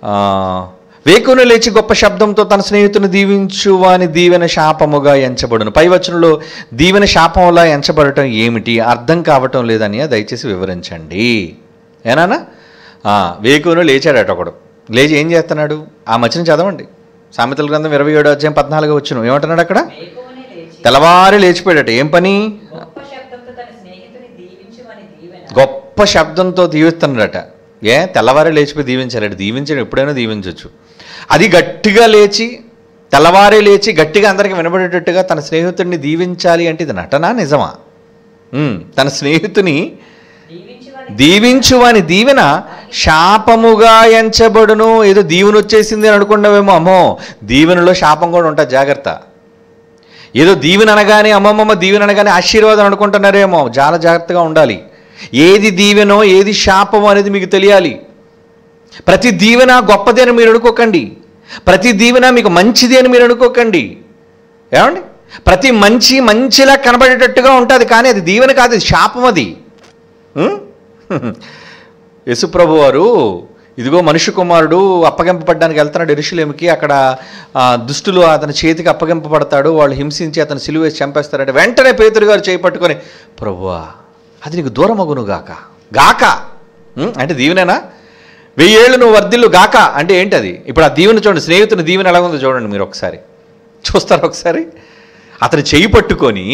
వేకున లేచి గొప్ప శబ్దంతో తన స్నేహితుని దీవించువాని దీవెన శాపముగా ఎంచబడును. పై వచనంలో దీవెన శాపంలా ఎంచబడటం ఏమిటి అర్థం కావటం లేదని దయచేసి వివరించండి. ఏనానా? వేకును లేచాడట ఒకడు. లేచి ఏం చేస్తున్నాడు? ఆ మధ్యన చదవండి. సామెతల గ్రంథం 27వ అధ్యాయం 14వ వచనం ఏమంటున్నాడు అక్కడ? తెల్లవారి లేచిపోయాడట. ఏం పని? గొప్ప శబ్దంతో దీవిస్తున్నాడట. తెల్లవారి లేచిపోయి దీవించారట. దీవించడం ఎప్పుడైనా దీవించవచ్చు. అది గట్టిగా లేచి తెల్లవారే లేచి గట్టిగా అందరికీ వినబడేటట్టుగా తన స్నేహితుడిని దీవించాలి అంటే ఇది నటనా నిజమా? తన స్నేహితుని దీవించువాని దీవెన శాపముగా ఎంచబడును. ఏదో దీవెన వచ్చేసింది అని అనుకున్నావేమో. అమ్మో, దీవెనలో శాపం కూడా ఉంటుంది, జాగ్రత్త. ఏదో దీవెన అనగానే అమ్మమ్మ దీవెన అనగానే ఆశీర్వాదం అనుకుంటున్నారేమో, చాలా జాగ్రత్తగా ఉండాలి. ఏది దీవెనో ఏది శాపమో అనేది మీకు తెలియాలి. ప్రతి దీవెన గొప్పది అని మీరు అనుకోకండి. ప్రతి దీవెన మీకు మంచిది అని మీరు అనుకోకండి. ఏమండి? ప్రతి మంచిలా కనబడేటట్టుగా ఉంటుంది, కానీ అది దీవెన కాదు, అది శాపం. అది యేసుప్రభు వారు ఇదిగో మనుష్య కుమారుడు అప్పగింపబడ్డానికి వెళ్తున్నాడు యెరూషలేముకి. అక్కడ దుష్టులు అతని చేతికి అప్పగింపబడతాడు. వాళ్ళు హింసించి అతను సిలువ వేసి చంపేస్తారంటే వెంటనే పేతురు గారు చేయి పట్టుకొని, ప్రభువా అది నీకు దూరమగును గాక. గాక అంటే దీవెనేనా? 1000 ఏళ్ళు నువ్వు వర్ధిల్లు గాక అంటే ఏంటి అది? ఇప్పుడు ఆ దీవెన చూడండి, స్నేహితుని దీవెన ఎలా ఉందో చూడండి. మీరు ఒకసారి చూస్తారు. ఒకసారి అతను చేయి పట్టుకొని,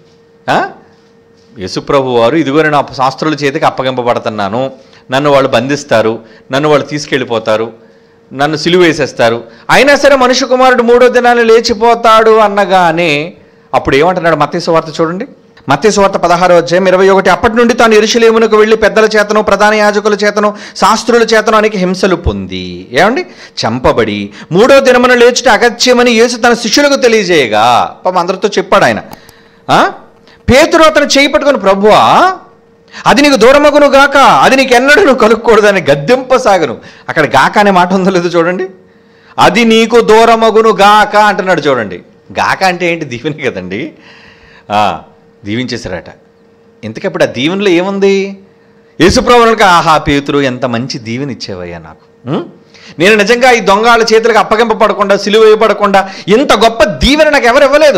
యేసుప్రభు వారు ఇదిగో నేను శాస్త్రుల చేతికి అప్పగింపబడుతున్నాను, నన్ను వాళ్ళు బంధిస్తారు, నన్ను వాళ్ళు తీసుకెళ్ళిపోతారు, నన్ను సిలువ వేసేస్తారు, అయినా సరే మనుష్య కుమారుడు 3వ దినాన్ని లేచిపోతాడు అనగానే అప్పుడు ఏమంటున్నాడు? మత్తయి సువార్త చూడండి. మత్తయి సువార్త 16వ అధ్యాయం 21. అప్పటి నుండి తాను యెరూషలేమునకు వెళ్ళి పెద్దల చేతను ప్రధాన యాజకుల చేతను శాస్త్రుల చేతను అనేక హింసలు పొంది ఏమండి చంపబడి 3వ దినమున లేచుట అగత్యమని యేసు తన శిష్యులకు తెలియజేయగా, పాపం అందరితో చెప్పాడు ఆయన. పేతురు అతను చేయి పట్టుకొని, ప్రభువా అది నీకు దూరమగును గాక, అది నీకు ఎన్నడూ నువ్వు కలుక్కూడదని గద్దెంపసాగను. అక్కడ గాక అనే మాట ఉందో లేదో చూడండి. అది నీకు దూరమగును గాక అంటున్నాడు చూడండి. గాక అంటే ఏంటి? దీవెనే కదండి. దీవించేశారట. ఇంతకప్పుడు ఆ దీవెనలో ఏముంది? యేసుప్రభువునికి, ఆహా పేతురు ఎంత మంచి దీవెన ఇచ్చేవయ్యా నాకు, నేను నిజంగా ఈ దొంగల చేతులకు అప్పగింపబడకుండా సిలువ వేయబడకుండా ఇంత గొప్ప దీవెన నాకు ఎవరు ఇవ్వలేదు.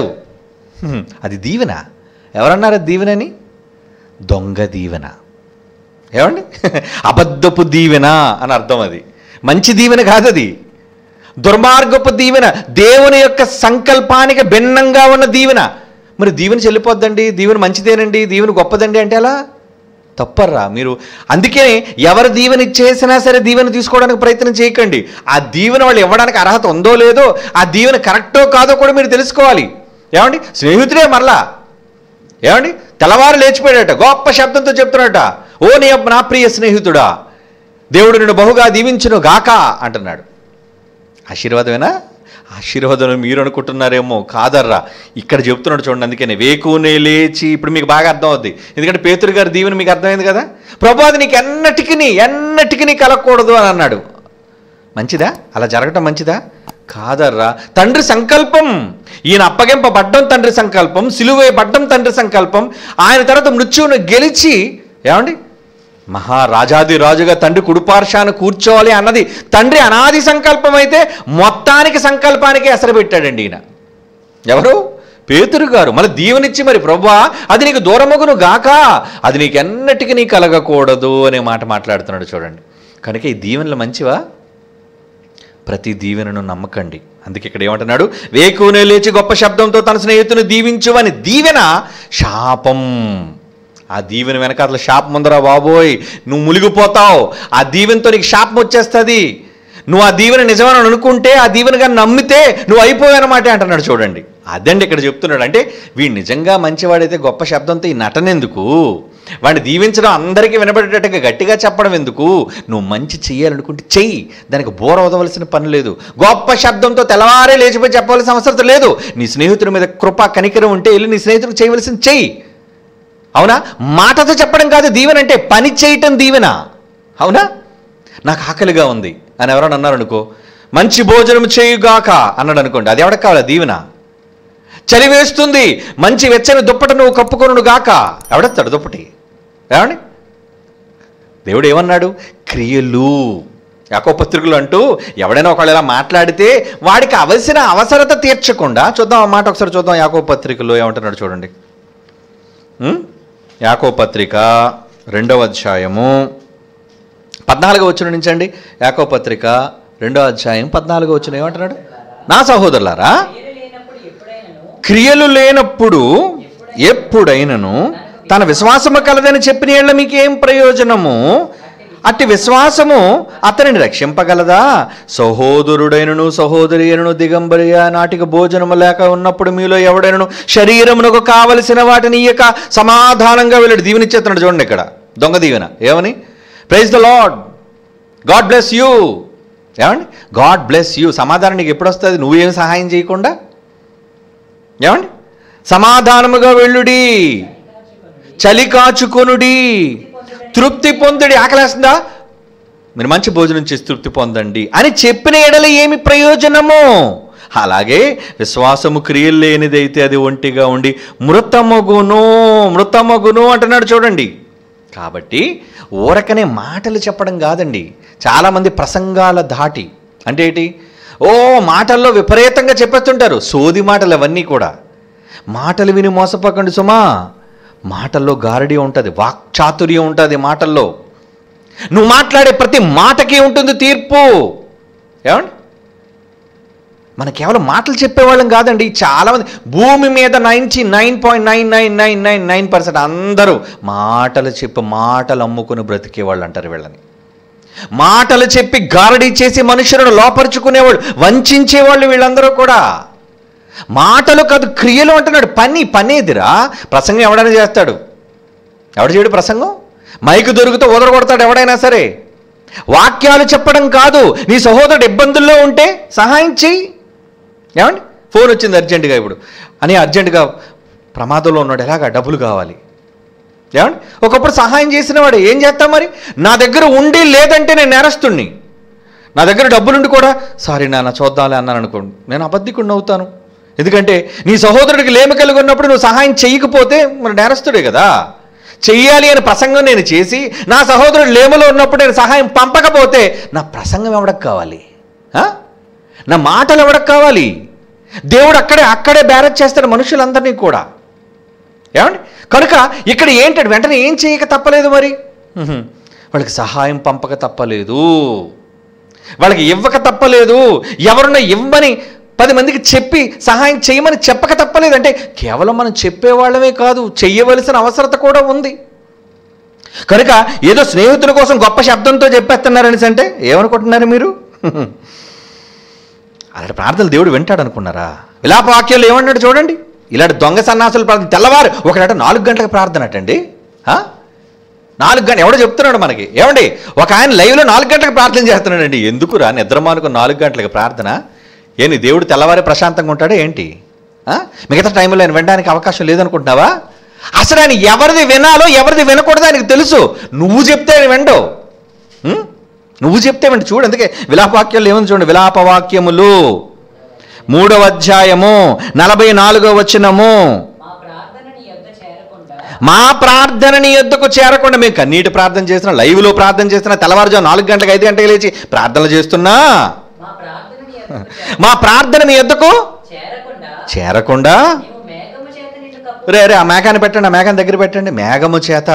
అది దీవెన. ఎవరన్నారు అది దీవెనని? దొంగ దీవెన. ఏమండి? అబద్ధపు దీవెన అని అర్థం. అది మంచి దీవెన కాదు, అది దుర్మార్గపు దీవెన, దేవుని యొక్క సంకల్పానికి భిన్నంగా ఉన్న దీవెన. మరి దీవెన చెల్లిపోద్దండి, దీవెన మంచిదేనండి, దీవెన గొప్పదండి అంటే అలా తప్పర్రా మీరు. అందుకే ఎవరు దీవెన ఇచ్చేసినా సరే దీవెన తీసుకోవడానికి ప్రయత్నం చేయకండి. ఆ దీవెన వాళ్ళు ఇవ్వడానికి అర్హత ఉందో లేదో, ఆ దీవెన కరెక్టో కాదో కూడా మీరు తెలుసుకోవాలి. ఏమండి? స్నేహితుడే మరలా ఏమండి తెల్లవారు లేచిపోయాడట, గొప్ప శబ్దంతో చెప్తున్నాడట, ఓ నా ప్రియ స్నేహితుడా, దేవుడు నిన్ను బహుగా దీవించును గాక అంటున్నాడు. ఆశీర్వాదమేనా? ఆశీర్వాదం మీరు అనుకుంటున్నారేమో, కాదర్రా. ఇక్కడ చెప్తున్నాడు చూడండి. అందుకనే వేకునే లేచి, ఇప్పుడు మీకు బాగా అర్థం అవుద్ది, ఎందుకంటే పేతురు గారి దీవెన మీకు అర్థమైంది కదా. ప్రభు అది నీకు ఎన్నటికి కలగకూడదు అని అన్నాడు. మంచిదా? అలా జరగటం మంచిదా? కాదర్రా. తండ్రి సంకల్పం. ఈయన అప్పగింపబడ్డం తండ్రి సంకల్పం, సిలువేయబడ్డం తండ్రి సంకల్పం. ఆయన తర్వాత మృత్యువును గెలిచి ఏమండి మహారాజాది రాజుగా తండ్రి కుడిపార్శ్వాన కూర్చోవాలి అన్నది తండ్రి అనాది సంకల్పం అయితే మొత్తానికి సంకల్పానికి ఎసరు పెట్టాడండి ఈయన. ఎవరు? పేతురు గారు. మళ్ళీ దీవెనిచ్చి, మరి ప్రభువా అది నీకు దూరమగును గాక, అది నీకు ఎన్నటికీ కలగకూడదు అనే మాట మాట్లాడుతున్నాడు చూడండి. కనుక ఈ దీవెనలు మంచివా? ప్రతి దీవెనను నమ్మకండి. అందుకే ఇక్కడ ఏమంటున్నాడు? వేకునే లేచి గొప్ప శబ్దంతో తన స్నేహితుని దీవించువని దీవెన శాపం. ఆ దీవెన వెనకాల శాపం ఉందరా బాబోయ్, నువ్వు మునిగిపోతావు. ఆ దీవెనతో నీకు శాపం వచ్చేస్తుంది. నువ్వు ఆ దీవెన నిజమని అనుకుంటే, ఆ దీవెనగా నమ్మితే నువ్వు అయిపోయానమాట అంటున్నాడు చూడండి. అదండి ఇక్కడ చెప్తున్నాడు. అంటే వీడు నిజంగా మంచివాడైతే గొప్ప శబ్దంతో ఈ నటనెందుకు? వాడిని దీవించడం, అందరికీ వినబడేటట్టుగా గట్టిగా చెప్పడం ఎందుకు? నువ్వు మంచి చెయ్యాలనుకుంటే చెయ్యి, దానికి బోర వదవలసిన పని లేదు. గొప్ప శబ్దంతో తెల్లవారే లేచిపోయి చెప్పవలసిన అవసరం లేదు. నీ స్నేహితుడి మీద కృప కనికరం ఉంటే వెళ్ళి నీ స్నేహితుడికి చేయవలసింది చెయ్యి. అవునా? మాటతో చెప్పడం కాదు దీవెన అంటే, పని చేయటం దీవెన. అవునా? నాకు ఆకలిగా ఉంది అని ఎవరైనా అన్నారు అనుకో, మంచి భోజనం చేయుగాక అన్నాడు అనుకోండి, అది ఎవరికి కావాలి? దీవెన. చలి వేస్తుంది, మంచి వెచ్చని దుప్పటి నువ్వు కప్పుకొను గాక, ఎవడెత్తాడు దుప్పటి? ఏమండి? దేవుడు ఏమన్నాడు? క్రియలు. యాకోబు పత్రికలో అంటూ ఎవడైనా ఒకళ్ళు ఇలా మాట్లాడితే వాడికి అవలసిన అవసరత తీర్చకుండా, చూద్దాం ఆ మాట ఒకసారి చూద్దాం. యాకోబు పత్రికలో ఏమంటున్నాడు చూడండి. యాకోబు పత్రిక 2వ అధ్యాయము 14వ వచనం నుంచి అండి. యాకోబు పత్రిక 2వ అధ్యాయం 14వ వచనం ఏమంటున్నాడు? నా సహోదరులారా, క్రియలు లేనప్పుడు ఎప్పుడైనను తన విశ్వాసము కలదని చెప్పిన యెడల మీకేం ప్రయోజనము? అట్టి విశ్వాసము అతనిని రక్షింపగలదా? సహోదరుడైనను సహోదరి అయినను దిగంబరిగా నాటికి భోజనము లేక ఉన్నప్పుడు మీలో ఎవడైనను శరీరమునకు కావలసిన వాటిని ఇయ్యక సమాధానంగా వెళ్ళాడు. దీవెనిచ్చేస్తున్నాడు చూడండి ఇక్కడ, దొంగ దీవెన. ఏమని? Praise the lord, God bless you. ఏమండి? God bless you. సమాధానం నీకు ఎప్పుడు వస్తుంది? నువ్వేమి సహాయం చేయకుండా. ఏమండి? సమాధానముగా వెళ్ళుడి, చలి కాచుకొనుడి, తృప్తి పొందుడి. ఆకలేస్తుందా? మీరు మంచి భోజనం చేసి తృప్తి పొందండి అని చెప్పిన ఎడల ఏమి ప్రయోజనము? అలాగే విశ్వాసము క్రియలు లేనిదైతే అది ఒంటిగా ఉండి మృతమగును అంటున్నాడు చూడండి. కాబట్టి ఊరకనే మాటలు చెప్పడం కాదండి. చాలామంది ప్రసంగాల ధాటి అంటే ఏంటి? మాటల్లో విపరీతంగా చెప్పేస్తుంటారు. సోది మాటలు అవన్నీ కూడా. మాటలు విని మోసపోకండి సుమా. మాటల్లో గారడి ఉంటుంది, వాక్చాతుర్యం ఉంటుంది మాటల్లో. నువ్వు మాట్లాడే ప్రతి మాటకి ఉంటుంది తీర్పు. ఏమండి? మన కేవలం మాటలు చెప్పేవాళ్ళం కాదండి. చాలామంది భూమి మీద 99.99999% అందరూ మాటలు చెప్పి మాటలు అమ్ముకుని బ్రతికేవాళ్ళు అంటారు వీళ్ళని. మాటలు చెప్పి గారడీ చేసి మనుషులను లోపరుచుకునేవాళ్ళు, వంచేవాళ్ళు వీళ్ళందరూ కూడా. మాటలు కాదు, క్రియలు అంటున్నాడు. పనేదిరా? ప్రసంగం ఎవడైనా చేస్తాడు. ఎవడు చేయడు ప్రసంగం? మైకు దొరికితే కొడతాడు ఎవడైనా సరే. వాక్యాలు చెప్పడం కాదు. నీ సహోదరుడు ఇబ్బందుల్లో ఉంటే సహాయం చెయ్యి. ఏమండి? ఫోన్ వచ్చింది అర్జెంటుగా ఇప్పుడు అని, అర్జెంటుగా ప్రమాదంలో ఉన్నాడు, ఎలాగా డబ్బులు కావాలి. ఏమండి? ఒకప్పుడు సహాయం చేసిన వాడు ఏం చేస్తాం మరి? నా దగ్గర ఉండి లేదంటే నేను నేరస్తుణ్ణి. నా దగ్గర డబ్బులుండి కూడా సారీ నాన్న చూద్దాంలే అన్నాను అనుకోండి, నేను అబద్ధికుడిని అవుతాను. ఎందుకంటే నీ సహోదరుడికి లేమి కలిగి ఉన్నప్పుడు నువ్వు సహాయం చేయకపోతే మరి నేరస్తుడే కదా. చెయ్యాలి అని ప్రసంగం నేను చేసి నా సహోదరుడు లేమలో ఉన్నప్పుడు నేను సహాయం పంపకపోతే నా ప్రసంగం ఎవడకు కావాలి? నా మాటలు ఎవడకు కావాలి? దేవుడు అక్కడే బ్యారేజ్ చేస్తాడు మనుషులందరినీ కూడా. ఏమండి? కనుక ఇక్కడ ఏంటంటే వెంటనే ఏం చేయక తప్పలేదు మరి. వాళ్ళకి సహాయం పంపక తప్పలేదు, వాళ్ళకి ఇవ్వక తప్పలేదు, ఎవరున్నా ఇవ్వమని 10 మందికి చెప్పి సహాయం చేయమని చెప్పక తప్పలేదు. అంటే కేవలం మనం చెప్పేవాళ్ళమే కాదు, చెయ్యవలసిన అవసరత కూడా ఉంది. కనుక ఏదో స్నేహితుల కోసం గొప్ప శబ్దంతో చెప్పేస్తున్నారని అంటే ఏమనుకుంటున్నారు మీరు? అలాంటి ప్రార్థనలు దేవుడు వింటాడు అనుకున్నారా? విలాప వాక్యాలు ఏమన్నాడు చూడండి. ఇలాంటి దొంగ సన్నాసులు ప్రార్థన తెల్లవారు ఒకట 4 గంటలకు ప్రార్థన అటండి. 4 గంటలు ఎవడో చెప్తున్నాడు మనకి. ఏమండి? ఒక ఆయన లైవ్లో 4 గంటలకు ప్రార్థన చేస్తున్నాడండి. ఎందుకురా నిద్రమానుకు 4 గంటలకు ప్రార్థన? ఏంటి దేవుడు తెల్లవారి ప్రశాంతంగా ఉంటాడా ఏంటి? మిగతా టైంలో ఆయన వినడానికి అవకాశం లేదనుకుంటున్నావా? అసలు ఆయన ఎవరిది వినాలో ఎవరిది వినకూడదో ఆయనకు తెలుసు. నువ్వు చెప్తే ఆయన వినడు. నువ్వు చెప్తే వెంట చూడు. అందుకే విలాపవాక్యాలు ఏముంది చూడండి. విలాపవాక్యములు 3వ అధ్యాయము 44వ వచనము. మా ప్రార్థన నీ యొద్దకు చేరకుండా, మేము కన్నీటి ప్రార్థన చేస్తున్నా, లైవ్లో ప్రార్థన చేస్తున్నా, తెల్లవారుజాము 4 గంటలకు 5 గంటలకు లేచి ప్రార్థనలు చేస్తున్నా, మా ప్రార్థన మీ యొద్దకు చేరకుండా రే ఆ మేఘాన్ని పెట్టండి, ఆ మేఘాన్ని దగ్గర పెట్టండి. మేఘము చేత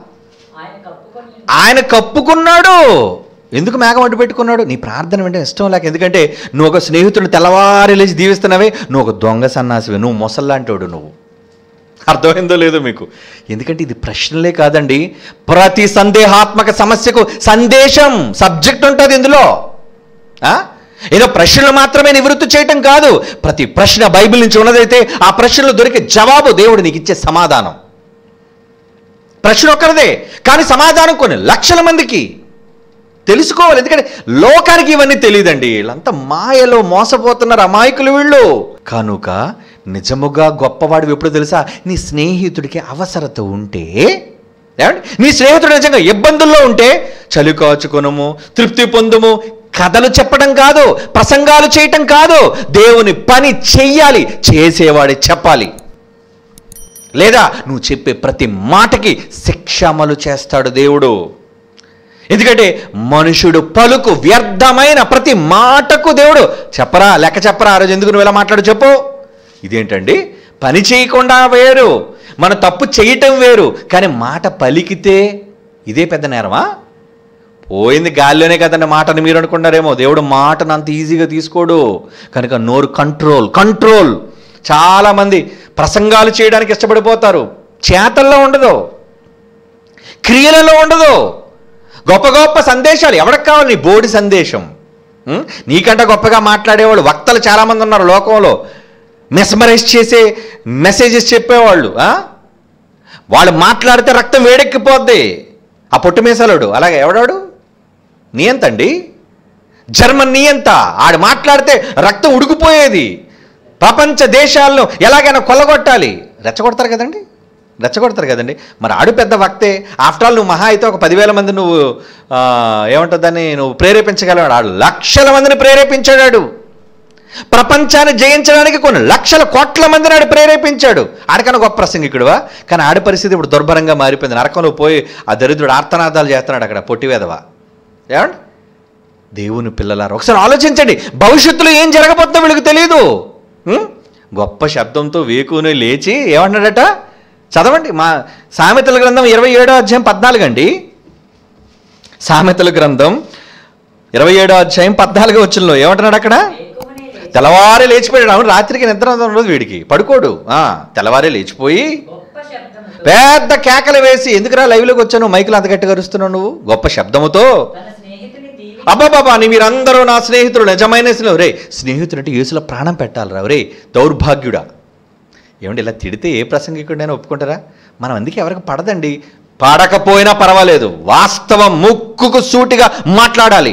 ఆయన కప్పుకున్నాడు. ఎందుకు మేఘం అడ్డు పెట్టుకున్నాడు? నీ ప్రార్థన వెంటనే ఇష్టం లేక. ఎందుకంటే నువ్వు ఒక స్నేహితుడిని తెల్లవారి లేచి దీవిస్తున్నావే, నువ్వు ఒక దొంగ సన్నాసివే, నువ్వు మొసల్లాంటోడు నువ్వు. అర్థమైందో లేదో మీకు? ఎందుకంటే ఇది ప్రశ్నలే కాదండి, ప్రతి సందేహాత్మక సమస్యకు సందేశం, సబ్జెక్ట్ ఉంటుంది ఇందులో. ఏదో ప్రశ్నలు మాత్రమే నివృత్తి చేయటం కాదు. ప్రతి ప్రశ్న బైబిల్ నుంచి ఉన్నదైతే ఆ ప్రశ్నలు దొరికే జవాబు దేవుడు నీకు ఇచ్చే సమాధానం. ప్రశ్న ఒక్కరిదే కానీ సమాధానం కొన్ని లక్షల మందికి. తెలుసుకోవాలి. ఎందుకంటే లోకానికి ఇవన్నీ తెలియదండి. వీళ్ళంతా మాయలో మోసపోతున్నారు, అమాయకులు వీళ్ళు. కనుక నిజముగా గొప్పవాడు ఎప్పుడు తెలుసా? నీ స్నేహితుడికి అవసరత ఉంటే, నీ స్నేహితుడు నిజంగా ఇబ్బందుల్లో ఉంటే చలి కాచుకొనుము, తృప్తి పొందుము. కథలు చెప్పడం కాదు, ప్రసంగాలు చేయటం కాదు, దేవుని పని చెయ్యాలి, చేసేవాడి చెప్పాలి. లేదా నువ్వు చెప్పే ప్రతి మాటకి శిక్ష అమలు చేస్తాడు దేవుడు. ఎందుకంటే మనుషుడు పలుకు వ్యర్థమైన ప్రతి మాటకు దేవుడు లెక్క చెప్పరా, ఆ రోజు ఎందుకు నువ్వు ఎలా మాట్లాడు చెప్పు. ఇదేంటండి, పని చేయకుండా వేరు, మన తప్పు చేయటం వేరు, కానీ మాట పలికితే ఇదే పెద్ద నేరమా? పోయింది గాల్లోనే కదండి మాటని మీరు అనుకున్నారేమో. దేవుడు మాటను అంత ఈజీగా తీసుకోడు కనుక నోరు కంట్రోల్. చాలామంది ప్రసంగాలు చేయడానికి ఇష్టపడిపోతారు, చేతల్లో ఉండదు, క్రియలలో ఉండదు. గొప్ప గొప్ప సందేశాలు ఎవరికి కావాలి? నీ బోడి సందేశం. నీకంటే గొప్పగా మాట్లాడేవాళ్ళు వక్తలు చాలామంది ఉన్నారు లోకంలో, మెస్మరైజ్ చేసే మెసేజెస్ చెప్పేవాళ్ళు. వాళ్ళు మాట్లాడితే రక్తం వేడెక్కిపోద్ది. ఆ పొట్టు మీసాలోడు అలాగే ఎవడాడు నియంతండి, జర్మన్ నియంత, ఆడు మాట్లాడితే రక్తం ఉడికిపోయేది. ప్రపంచ దేశాలను ఎలాగైనా కొల్లగొట్టాలి, రెచ్చగొడతారు కదండి. మరి ఆడు పెద్ద వక్తే. ఆఫ్టర్ ఆల్ నువ్వు మహా అయితే ఒక 10,000 మంది నువ్వు ఏమంటుందని నువ్వు ప్రేరేపించగలవాడు. ఆడు లక్షల మందిని ప్రేరేపించాడు. ప్రపంచాన్ని జయించడానికి కొన్ని లక్షల కోట్ల మందిని ఆడు ప్రేరేపించాడు. ఆడికన్నా గొప్ప ప్రసంగికుడువా? కానీ ఆడి పరిస్థితి ఇప్పుడు దుర్భరంగా మారిపోయింది. నరకంలో పోయి ఆ దరిద్రుడు ఆర్తనాదాలు చేస్తున్నాడు అక్కడ, పొట్టివేదవా. ఏమండి, దేవుని పిల్లలారు ఒకసారి ఆలోచించండి, భవిష్యత్తులో ఏం జరగబోతుందో వీళ్ళకి తెలియదు. గొప్ప శబ్దంతో వేకుని లేచి ఏమన్నాడట, చదవండి మా సామెతల గ్రంథం 27వ అధ్యాయం 14 అండి. సామెతల గ్రంథం 27వ అధ్యాయం 14వ వచనంలో ఏమంటున్నాడు అక్కడ, తెల్లవారే లేచిపోయాడు. అవును, రాత్రికి నిద్ర ఉండదు వీడికి, పడుకోడు. తెల్లవారే లేచిపోయి పెద్ద కేకలు వేసి, ఎందుకురా లైవ్లోకి వచ్చాను మైకులు అంత గట్టిగా అరుస్తున్నావు నువ్వు, గొప్ప శబ్దముతో. అబ్బాబాబా నీ మీరందరూ నా స్నేహితులు, నిజమైన స్నేహితులు. రే స్నేహితుడు అంటే యేసులో ప్రాణం పెట్టాలిరా. రే దౌర్భాగ్యుడా. ఏమండి, ఇలా తిడితే ఏ ప్రసంగికుడైనా ఒప్పుకుంటారా? మనం అందుకే ఎవరికి పడదండి. పడకపోయినా పర్వాలేదు, వాస్తవం ముక్కుకు సూటిగా మాట్లాడాలి.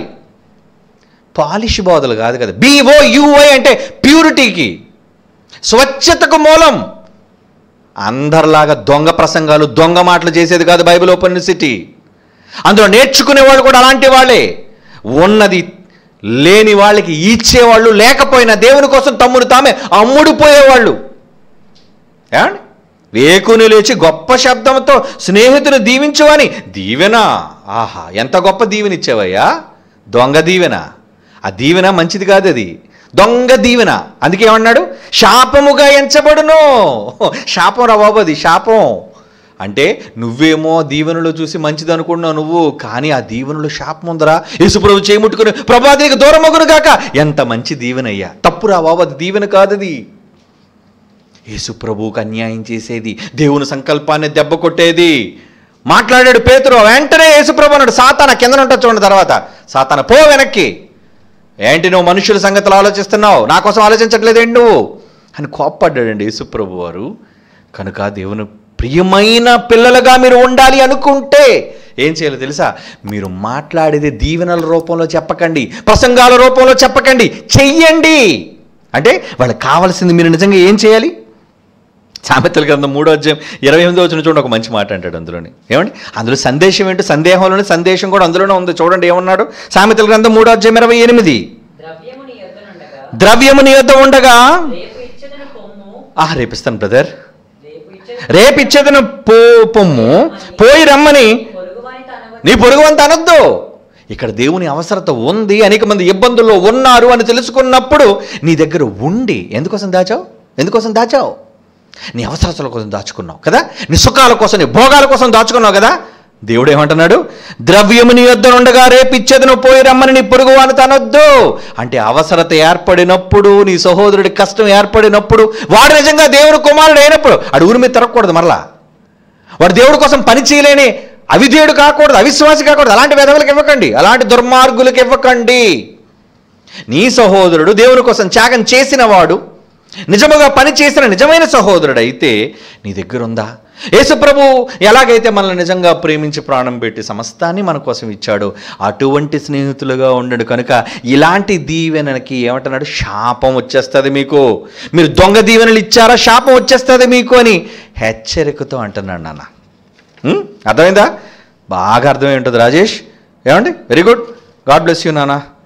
పాలిష్ బోధలు కాదు కదా. BOUI అంటే ప్యూరిటీకి, స్వచ్ఛతకు మూలం. అందరిలాగా దొంగ ప్రసంగాలు, దొంగ మాటలు చేసేది కాదు బైబిల్ ఓపెన్ సిటీ. అందులో నేర్చుకునేవాళ్ళు కూడా అలాంటి వాళ్ళే. ఉన్నది లేని వాళ్ళకి ఇచ్చేవాళ్ళు, లేకపోయినా దేవుని కోసం తమ్ముడు తామే అమ్ముడుపోయేవాళ్ళు. ఏమండి, వేకుని లేచి గొప్ప శబ్దంతో స్నేహితుని దీవించువని. దీవెన, ఆహా ఎంత గొప్ప దీవెన ఇచ్చేవయ్యా. దొంగ దీవెన, ఆ దీవెన మంచిది కాదు, అది దొంగ దీవెన. అందుకే ఏమన్నాడు, శాపముగా ఎంచబడును. శాపం రా బాబు, అది శాపం. అంటే నువ్వేమో దీవెనలో చూసి మంచిది అనుకున్నావు నువ్వు, కానీ ఆ దీవెనలో శాపం ఉందరా. యేసుప్రభు చేయముట్టుకుని ప్రభా నీకు దూరం అగును గాక. ఎంత మంచి దీవెనయ్యా, తప్పురా బాబు, అది దీవెన కాదు. అది యేసుప్రభువుకు అన్యాయం చేసేది, దేవుని సంకల్పాన్ని దెబ్బ కొట్టేది. మాట్లాడాడు పేతురు, వెంటనే యేసుప్రభు అన్నాడు, సాతాన కింద ఉంటా చూడండి. తర్వాత సాతాన పో వెనక్కి, ఏంటి నువ్వు మనుషుల సంగతులు ఆలోచిస్తున్నావు, నా కోసం ఆలోచించట్లేదేంటి నువ్వు అని కోప్పడ్డాడండి యేసుప్రభు వారు. కనుక దేవుని ప్రియమైన పిల్లలుగా మీరు ఉండాలి అనుకుంటే ఏం చేయాలో తెలుసా? మీరు మాట్లాడేది దీవెనల రూపంలో చెప్పకండి, ప్రసంగాల రూపంలో చెప్పకండి, చెయ్యండి. అంటే వాళ్ళకి కావాల్సింది మీరు నిజంగా ఏం చేయాలి? సామెతల గ్రంథం 3వ అధ్యాయం 28వ వచనం చూడండి, ఒక మంచి మాట అంటాడు అందులోని. ఏమండి, అందులో సందేశం ఏంటో, సందేహంలోని సందేశం కూడా అందులోనే ఉంది. చూడండి ఏమన్నాడు, సామెతల గ్రంథం 3వ అధ్యాయం 28. ద్రవ్యము నీ యొద్ద ఉండగా, రేపిస్తాను బ్రదర్, రేపిచ్చేదను పొమ్ము, పోయి రమ్మని నీ పొరుగువంత అనొద్దు. ఇక్కడ దేవుని అవసరత ఉంది, అనేక మంది ఇబ్బందుల్లో ఉన్నారు అని తెలుసుకున్నప్పుడు నీ దగ్గర ఉండి ఎందుకోసం దాచావు? నీ అవసరతల కోసం దాచుకున్నావు కదా, నీ సుఖాల కోసం, నీ భోగాల కోసం దాచుకున్నావు కదా. దేవుడు ఏమంటున్నాడు, ద్రవ్యము నీ యొద్ద ఉండగా రేపిచ్చేదను పోయి రమ్మని నీ పొరుగువాని తనొద్దు. అంటే అవసరత ఏర్పడినప్పుడు, నీ సహోదరుడి కష్టం ఏర్పడినప్పుడు, వాడు నిజంగా దేవుడు కుమారుడు అయినప్పుడు అడు ఊరి మీద తిరగకూడదు. మరలా వాడు దేవుడి కోసం పని చేయలేని అవిధేయుడు కాకూడదు, అవిశ్వాసి కాకూడదు. అలాంటి వెధవులకు ఇవ్వకండి, అలాంటి దుర్మార్గులకు ఇవ్వకండి. నీ సహోదరుడు దేవుని కోసం త్యాగం చేసిన వాడు, నిజముగా పని చేసిన నిజమైన సహోదరుడు అయితే నీ దగ్గర ఉందా? యేసుప్రభు ఎలాగైతే మనల్ని నిజంగా ప్రేమించి ప్రాణం పెట్టి సమస్తాన్ని మన కోసం ఇచ్చాడు, అటువంటి స్నేహితులుగా ఉండడు. కనుక ఇలాంటి దీవెనకి ఏమంటున్నాడు, శాపం వచ్చేస్తుంది మీకు. మీరు దొంగ దీవెనలు ఇచ్చారా, శాపం వచ్చేస్తుంది మీకు అని హెచ్చరికతో అంటున్నాడు నాన్న. అర్థమైందా? బాగా అర్థమై ఉంటుంది రాజేష్. ఏమండి, very good, God bless you నాన్న.